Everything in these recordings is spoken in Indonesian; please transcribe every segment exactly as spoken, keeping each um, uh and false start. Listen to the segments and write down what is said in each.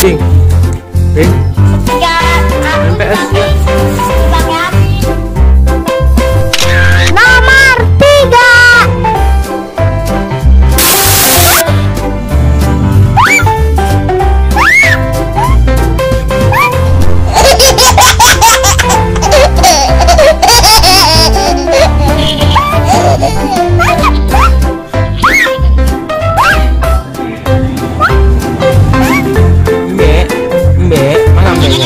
Ping. Ping. Main P S ya. Nomor tiga. Mbak, Mbak, mana Mbaknya?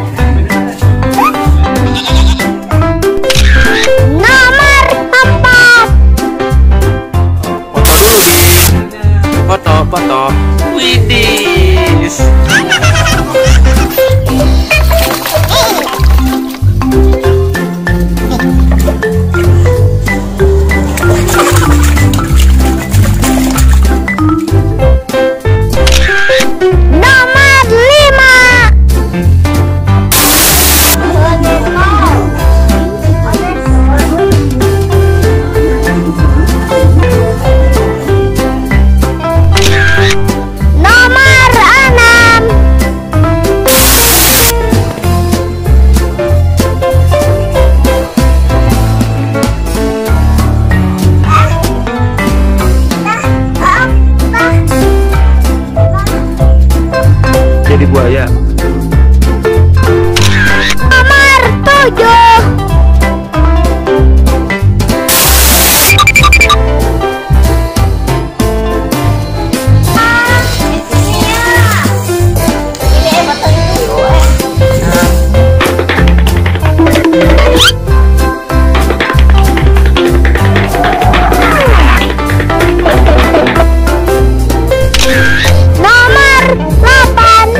Nomor empat. Foto dulu, Bing. Foto, foto. Widis. Nomor lima. Nomor enam. Jadi buaya. Nomor tujuh. Nomor delapan.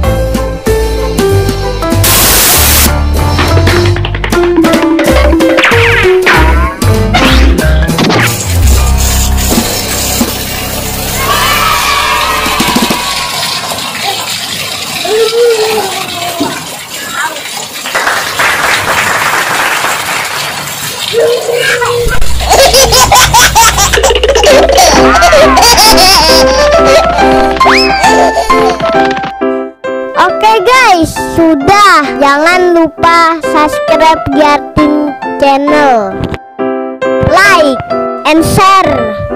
Oke guys, sudah. Jangan lupa subscribe Giartin channel, like and share.